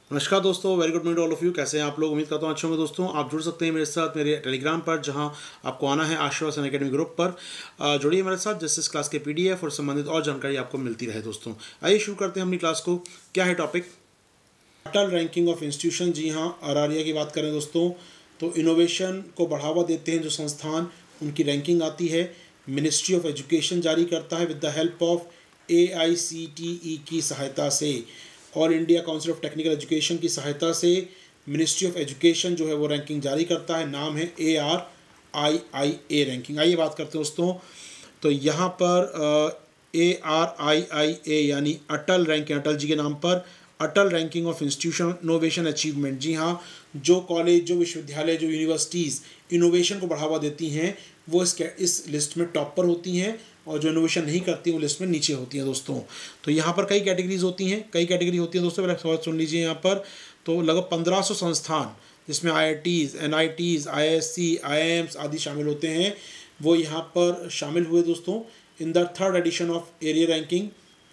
नमस्कार दोस्तों, very good morning all of you. कैसे हैं आप लोग? उम्मीद करता हूँ अच्छे होंगे। दोस्तों आप जुड़ सकते हैं मेरे साथ मेरे टेलीग्राम पर, जहां आपको आना है आश्वासन एकेडमी ग्रुप पर। जुड़िए मेरे साथ, जिससे इस क्लास के पीडीएफ और संबंधित और जानकारी आपको मिलती रहे। दोस्तों आइए शुरू करते हैं अपनी क्लास को। क्या है topic? Atal ranking of institution. जी हाँ, आरआरए की बात करें दोस्तों तो इनोवेशन को बढ़ावा देते हैं जो संस्थान, उनकी रैंकिंग आती है। मिनिस्ट्री ऑफ एजुकेशन जारी करता है with the help of AICTE की सहायता से, all India council of technical education की सहायता से मिनिस्ट्री ऑफ एजुकेशन जो है वो रैंकिंग जारी करता है। नाम है ARIIA रैंकिंग। आइए बात करते हैं दोस्तों। तो यहाँ पर ARIIA यानी अटल रैंकिंग, अटल जी के नाम पर Atal ranking of institution innovation achievement. जी हाँ, जो कॉलेज, जो विश्वविद्यालय, जो यूनिवर्सिटीज़ इनोवेशन को बढ़ावा देती हैं वो इस लिस्ट में टॉप पर होती हैं, और जो इनोवेशन नहीं करती वो लिस्ट में नीचे होती हैं दोस्तों। तो यहाँ पर कई कैटेगरीज होती हैं, कई कैटेगरी होती हैं दोस्तों। पहले सुन लीजिए यहाँ पर। तो लगभग 1500 संस्थान, जिसमें IITs, NITs, IISc, IIMs आदि शामिल होते हैं, वो यहाँ पर शामिल हुए दोस्तों in the third edition of area ranking.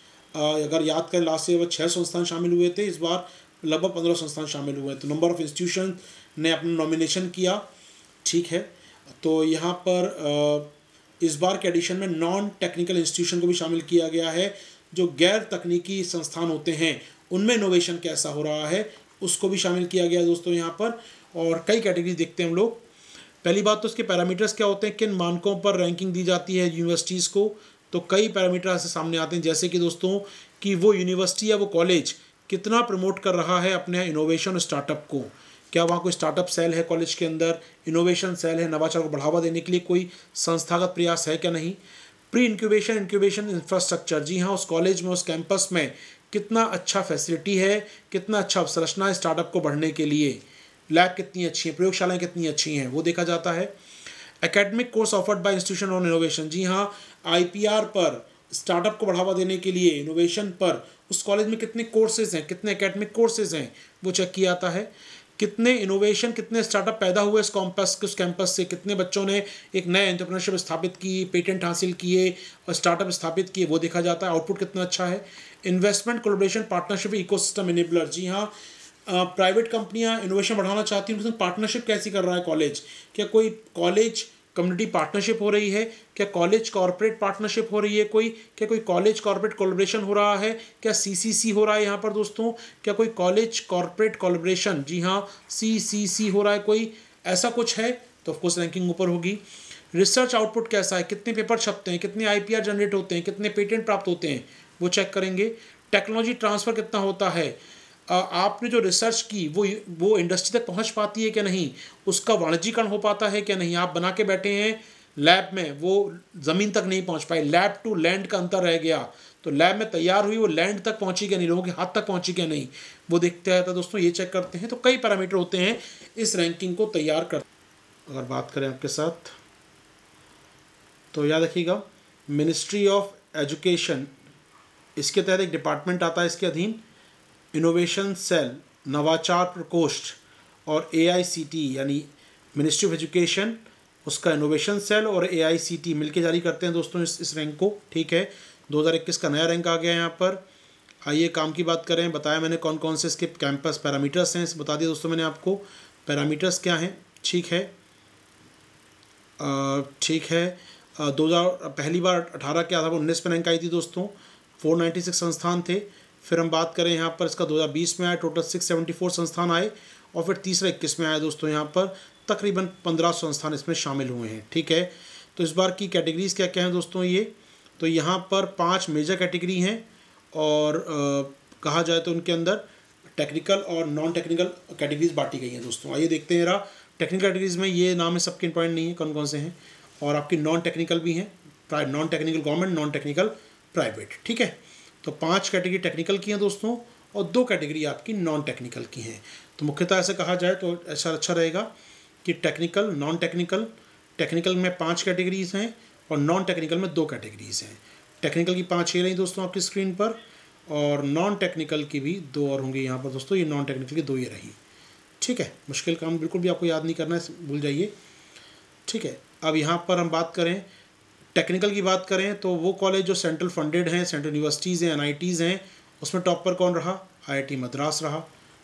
अगर याद करें, लास्ट ईयर 6 संस्थान शामिल हुए थे, इस बार लगभग 15 संस्थान शामिल हुए। तो नंबर ऑफ इंस्टीट्यूशन ने अपना नॉमिनेशन किया, ठीक है। तो यहाँ पर इस बार के एडिशन में नॉन टेक्निकल इंस्टीट्यूशन को भी शामिल किया गया है। जो गैर तकनीकी संस्थान होते हैं उनमें इनोवेशन कैसा हो रहा है उसको भी शामिल किया गया दोस्तों यहाँ पर। और कई कैटेगरी देखते हैं हम लोग। पहली बात तो इसके पैरामीटर्स क्या होते हैं, किन मानकों पर रैंकिंग दी जाती है यूनिवर्सिटीज़ को। तो कई पैरामीटर ऐसे सामने आते हैं, जैसे कि दोस्तों कि वो यूनिवर्सिटी या वो कॉलेज कितना प्रमोट कर रहा है अपने इनोवेशन स्टार्टअप को। क्या वहाँ कोई स्टार्टअप सेल है कॉलेज के अंदर, इनोवेशन सेल है, नवाचार को बढ़ावा देने के लिए कोई संस्थागत प्रयास है क्या नहीं। Pre incubation infrastructure. जी हाँ, उस कॉलेज में, उस कैंपस में कितना अच्छा फैसिलिटी है, कितना अच्छा अवसंरचना है स्टार्टअप को बढ़ने के लिए। लैब कितनी अच्छी है, प्रयोगशालाएँ कितनी अच्छी हैं, वो देखा जाता है। Academic course offered by institution on innovation. जी हाँ, IPR पर, स्टार्टअप को बढ़ावा देने के लिए, इनोवेशन पर उस कॉलेज में कितने कोर्सेज हैं, कितने एकेडमिक कोर्सेज हैं, वो चेक किया जाता है। कितने इनोवेशन, कितने स्टार्टअप पैदा हुए इस कैंपस से, कितने बच्चों ने एक नए एंटरप्रेन्योरशिप स्थापित की, पेटेंट हासिल किए और स्टार्टअप स्थापित किए, वो देखा जाता है। आउटपुट कितना अच्छा है। Investment, collaboration, partnership, ecosystem enabler. जी हाँ, प्राइवेट कंपनियां इनोवेशन बढ़ाना चाहती हैं, उनके साथ पार्टनरशिप कैसी कर रहा है कॉलेज। क्या कोई कॉलेज कम्युनिटी पार्टनरशिप हो रही है, क्या कॉलेज कॉर्पोरेट पार्टनरशिप हो रही है कोई, क्या कोई कॉलेज कॉर्पोरेट कोलैबोरेशन हो रहा है, क्या CCC हो रहा है यहाँ पर दोस्तों, क्या कोई कॉलेज कॉर्पोरेट कोलैबोरेशन, जी हाँ CCC हो रहा है कोई, ऐसा कुछ है तो ऑफकोर्स रैंकिंग ऊपर होगी। रिसर्च आउटपुट कैसा है, कितने पेपर छपते हैं, कितने IPR जनरेट होते हैं, कितने पेटेंट प्राप्त होते हैं, वो चेक करेंगे। टेक्नोलॉजी ट्रांसफ़र कितना होता है, आपने जो रिसर्च की वो इंडस्ट्री तक पहुंच पाती है क्या नहीं, उसका वाणिज्यीकरण हो पाता है क्या नहीं। आप बना के बैठे हैं लैब में, वो ज़मीन तक नहीं पहुंच पाई, लैब टू लैंड का अंतर रह गया। तो लैब में तैयार हुई, वो लैंड तक पहुंची क्या नहीं, लोगों के हाथ तक पहुंची क्या नहीं, वो देखते रहता है दोस्तों, ये चेक करते हैं। तो कई पैरामीटर होते हैं इस रैंकिंग को तैयार कर। अगर बात करें आपके साथ तो याद रखिएगा, मिनिस्ट्री ऑफ एजुकेशन, इसके तहत एक डिपार्टमेंट आता है इसके अधीन, इनोवेशन सेल, नवाचार प्रकोष्ठ, और AICTE यानी मिनिस्ट्री ऑफ एजुकेशन, उसका इनोवेशन सेल और AICTE मिलके जारी करते हैं दोस्तों इस रैंक को, ठीक है। 2021 का नया रैंक आ गया है यहाँ पर। आइए काम की बात करें। बताया मैंने कौन कौन से इसके कैंपस पैरामीटर्स हैं, बता दिया दोस्तों मैंने आपको पैरामीटर्स क्या हैं, ठीक है। ठीक है, 2000 पहली बार 18 के आधार पर 19 में रैंक आई थी दोस्तों, 496 संस्थान थे। फिर हम बात करें यहाँ पर इसका 2020 में आया, टोटल 674 संस्थान आए, और फिर तीसरा 21 में आया दोस्तों, यहाँ पर तकरीबन 15 संस्थान इसमें शामिल हुए हैं, ठीक है। तो इस बार की कैटेगरीज़ क्या क्या हैं दोस्तों, ये तो यहाँ पर 5 मेजर कैटेगरी हैं, और कहा जाए तो उनके अंदर टेक्निकल और नॉन टेक्निकल कैटेगरीज बांटी गई हैं दोस्तों। आइए देखते हैं जरा। टेक्निकल कैटेगरीज में ये नाम है सबके इंपॉर्टेंट नहीं है कौन कौन से हैं, और आपकी नॉन टेक्निकल भी हैं, non technical government, non technical private, ठीक है। तो 5 कैटेगरी टेक्निकल की हैं दोस्तों, और 2 कैटेगरी आपकी नॉन टेक्निकल की हैं। तो मुख्यतः ऐसे कहा जाए तो ऐसा अच्छा रहेगा कि टेक्निकल, नॉन टेक्निकल, टेक्निकल में 5 कैटेगरीज हैं और नॉन टेक्निकल में 2 कैटेगरीज हैं। टेक्निकल की 5 ये रही दोस्तों आपकी स्क्रीन पर, और नॉन टेक्निकल की भी 2 और होंगी यहाँ पर दोस्तों। ये नॉन टेक्निकल की 2 ये रही, ठीक है। मुश्किल काम बिल्कुल भी आपको याद नहीं करना है, भूल जाइए, ठीक है। अब यहाँ पर हम बात करें टेक्निकल की बात करें तो वो कॉलेज जो सेंट्रल फंडेड हैं, सेंट्रल यूनिवर्सिटीज़ हैं, NITs हैं, उसमें टॉप पर कौन रहा, IIT मद्रास रहा।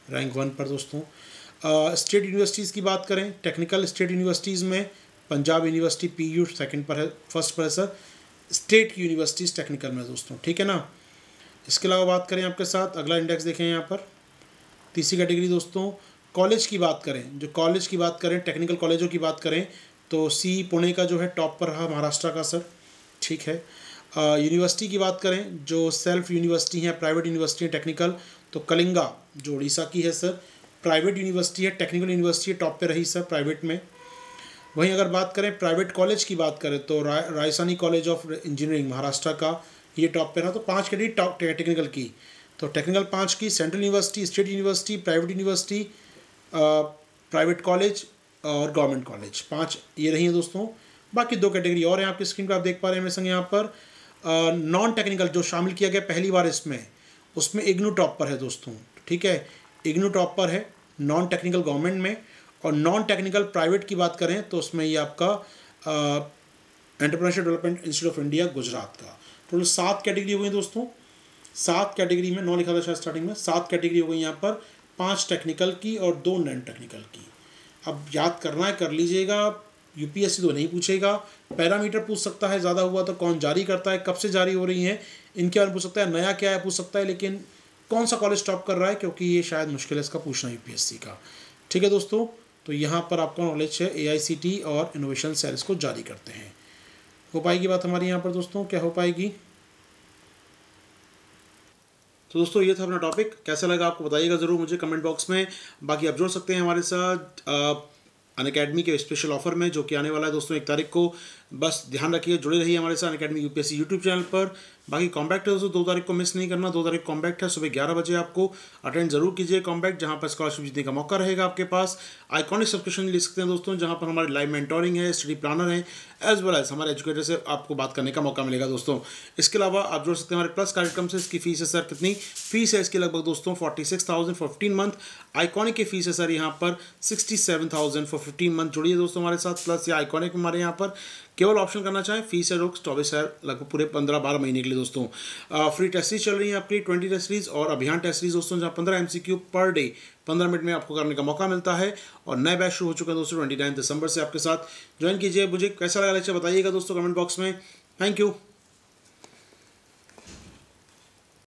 रैंक 1 पर दोस्तों। स्टेट यूनिवर्सिटीज़ की बात करें, टेक्निकल स्टेट यूनिवर्सिटीज़ में पंजाब यूनिवर्सिटी PU सेकंड पर है, फर्स्ट पर है सर स्टेट यूनिवर्सिटीज़ टेक्निकल में दोस्तों, ठीक है ना। इसके अलावा बात करें आपके साथ, अगला इंडेक्स देखें यहाँ पर, तीसरी कैटेगरी दोस्तों, कॉलेज की बात करें, जो कॉलेज की बात करें, टेक्निकल कॉलेजों की बात करें तो सी पुणे का जो है टॉप पर रहा, महाराष्ट्र का सर, ठीक है। यूनिवर्सिटी की बात करें, जो सेल्फ यूनिवर्सिटी है, प्राइवेट यूनिवर्सिटी है टेक्निकल, तो कलिंगा जो उड़ीसा की है सर, प्राइवेट यूनिवर्सिटी है, टेक्निकल यूनिवर्सिटी टॉप पे रही सर प्राइवेट में। वहीं अगर बात करें प्राइवेट कॉलेज की बात करें तो Rajasthani college of engineering Maharashtra का ये टॉप पे रहा। तो 5 कैटेगरी टॉप टेक्निकल की, तो टेक्निकल 5 की, central university, state university, private university, private college और गवर्नमेंट कॉलेज, 5 ये रही हैं दोस्तों। बाकी 2 कैटेगरी और हैं आपकी स्क्रीन पर, आप देख पा रहे हैं मेरे संग यहाँ पर। नॉन टेक्निकल जो शामिल किया गया पहली बार इसमें, उसमें इग्नू टॉप पर है दोस्तों, ठीक है, इग्नू टॉप पर है नॉन टेक्निकल गवर्नमेंट में। और नॉन टेक्निकल प्राइवेट की बात करें तो उसमें ये आपका entrepreneurship development institute of India Gujarat का। टोटल 7 कैटेगरी हो गई दोस्तों, 7 कैटेगरी में 9 लिखा था शायद स्टार्टिंग में, 7 कैटेगरी हो गई यहाँ पर, 5 टेक्निकल की और 2 नॉन टेक्निकल की। अब याद करना है कर लीजिएगा, यूपीएससी तो नहीं पूछेगा, पैरामीटर पूछ सकता है, ज़्यादा हुआ तो कौन जारी करता है, कब से जारी हो रही हैं, इनके बारे में पूछ सकता है, नया क्या है पूछ सकता है, लेकिन कौन सा कॉलेज टॉप कर रहा है, क्योंकि ये शायद मुश्किल है इसका पूछना यूपीएससी का, ठीक है दोस्तों। तो यहाँ पर आपका नॉलेज है, AICTE और इनोवेशन सेल इसको जारी करते हैं। हो पाएगी बात हमारी यहाँ पर दोस्तों, क्या हो पाएगी। तो दोस्तों ये था अपना टॉपिक, कैसा लगा आपको बताइएगा ज़रूर मुझे कमेंट बॉक्स में। बाकी आप जुड़ सकते हैं हमारे साथ अनअकैडमी के स्पेशल ऑफर में जो कि आने वाला है दोस्तों 1 तारीख को। बस ध्यान रखिए, जुड़े रहिए हमारे साथ अनअकैडमी यूपीएससी यूट्यूब चैनल पर। बाकी कॉम्बैक्ट है दोस्तों, 2 तारीख को मिस नहीं करना, 2 तारीख कॉम्बैक्ट है, सुबह 11 बजे आपको अटेंड जरूर कीजिए कॉम्बैक्ट, जहाँ पर स्कॉलरशिप जीतने का मौका रहेगा आपके पास। आइकॉनिक सब्सक्रिप्शन ले सकते हैं दोस्तों, जहाँ पर हमारी लाइव मेंटोरिंग है, स्टडी प्लानर है, एज वेल एज हमारे एजुकेटर से आपको बात करने का मौका मिलेगा दोस्तों। इसके अलावा आप जुड़ सकते हैं हमारे प्लस कार्यक्रम से। इसकी फीस है सर कितनी, फीस है इसकी लगभग दोस्तों 46,000 फॉर 15 मंथ। आइकॉनिक की फीस है सर यहाँ पर 67,000 फॉर 15 मंथ। जुड़िए दोस्तों हमारे साथ, प्लस ये आइकॉनिक हमारे यहाँ पर केवल ऑप्शन करना चाहें, फीस है रोक 24,000 लगभग पूरे 15-12 महीने के लिए दोस्तों। फ्री टेस्ट सीरीज चल रही है आपकी 20 टेस्ट सीरीज और अभियान टेस्ट सीरीज दोस्तों, जहाँ 15 MCQ पर डे 15 मिनट में आपको करने का मौका मिलता है। और नए बैच शुरू हो चुके हैं दोस्तों 29 दिसंबर से, आपके साथ ज्वाइन कीजिए। मुझे कैसा लगा लेक्चर बताइएगा दोस्तों कमेंट बॉक्स में। Thank you.